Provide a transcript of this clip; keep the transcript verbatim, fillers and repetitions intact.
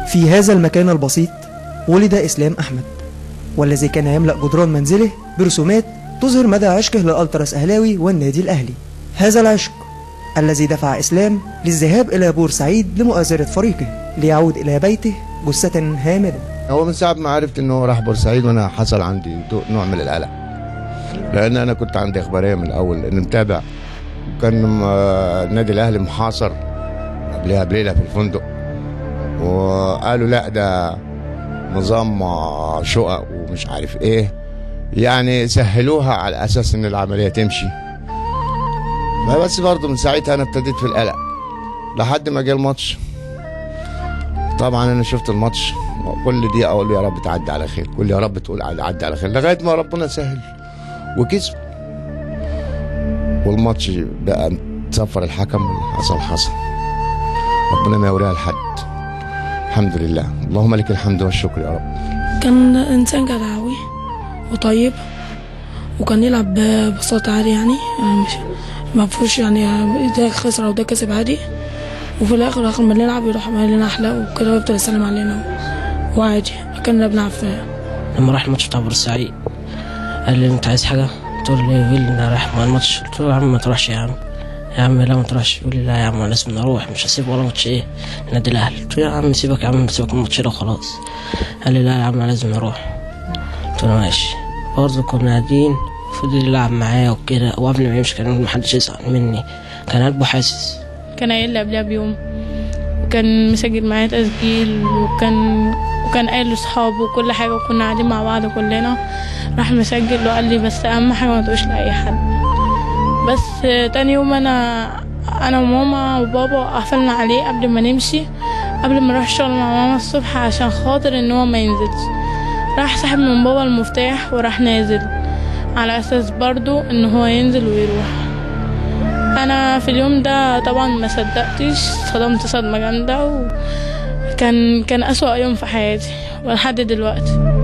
في هذا المكان البسيط ولد إسلام أحمد، والذي كان يملأ جدران منزله برسومات تظهر مدى عشقه للألتراس أهلاوي والنادي الأهلي. هذا العشق الذي دفع إسلام للذهاب إلى بورسعيد لمؤازرة فريقه ليعود إلى بيته جثة هامدة. هو من ساعة ما عرفت إنه راح بورسعيد وأنا حصل عندي نوع من القلق، لأن أنا كنت عندي إخبارية من الأول لأن متابع. كان النادي الأهلي محاصر قبلها بليلة في الفندق، وقالوا لا ده نظام شقق ومش عارف إيه، يعني سهلوها على أساس إن العملية تمشي. بس برضه من ساعتها أنا ابتديت في القلق لحد ما جه الماتش. طبعا أنا شفت الماتش كل دقيقة أقول يا رب تعدي على خير، كل يا رب تقول عدي على خير، لغاية ما ربنا سهل وكسب. والماتش بقى تصفر الحكم واللي حصل حصل، ربنا ما يوريها لحد. الحمد لله، اللهم لك الحمد والشكر يا رب. كان إنسان جدعوي وطيب، وكان يلعب ببساطة عادي، يعني مش ما فيهوش يعني ده خسر او ده كسب عادي. وفي الاخر اخر ما نلعب يروح عامل لنا احلى وكده ويفضل يسلم علينا وعادي. كنا بنلعب في لما راح الماتش بتاع بورسعيد قال لي انت عايز حاجه؟ قلت له ليه؟ يقول لي انا رايح مع الماتش. قلت له يا عم ما تروحش يا عم. يا عم لا ما تروحش. يقول لي لا يا عم انا لازم اروح، مش هسيب ولا ماتش ايه النادي الاهلي. قلت له يا عم سيبك يا عم، سيبك من الماتش ده وخلاص. قال لي لا يا عم انا لازم اروح. قلت له ماشي. برضه كنا قاعدين فضل يلعب معايا وكده، وقبل ما يمشي كان محدش يزعل مني، كان قلبه حاسس. كان قايل لي قبلها بيوم، وكان مسجل معايا تسجيل، وكان وكان قايل لاصحابه وكل حاجه، وكنا قاعدين مع بعض كلنا. راح مسجل وقال لي بس اهم حاجه ما تقولش لاي حد. بس تاني يوم انا انا وماما وبابا قفلنا عليه قبل ما نمشي، قبل ما نروح الشغل مع ماما الصبح عشان خاطر ان هو ما ينزلش. راح سحب من بابا المفتاح وراح نازل على اساس برضو ان هو ينزل ويروح. انا في اليوم ده طبعا ما صدقتش، صدمت صدمه جامده، وكان كان اسوأ يوم في حياتي ولحد دلوقتي.